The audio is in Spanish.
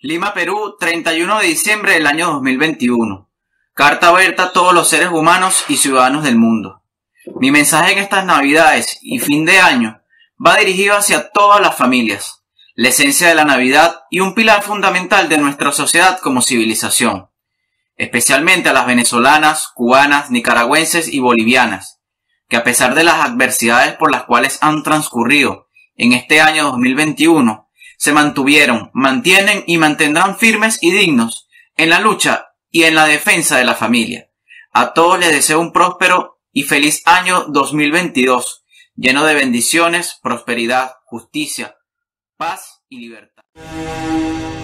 Lima, Perú, 31 de diciembre del año 2021. Carta abierta a todos los seres humanos y ciudadanos del mundo. Mi mensaje en estas Navidades y fin de año va dirigido hacia todas las familias, la esencia de la Navidad y un pilar fundamental de nuestra sociedad como civilización, especialmente a las venezolanas, cubanas, nicaragüenses y bolivianas, que a pesar de las adversidades por las cuales han transcurrido en este año 2021, se mantuvieron, mantienen y mantendrán firmes y dignos en la lucha y en la defensa de la familia. A todos les deseo un próspero y feliz año 2022, lleno de bendiciones, prosperidad, justicia, paz y libertad.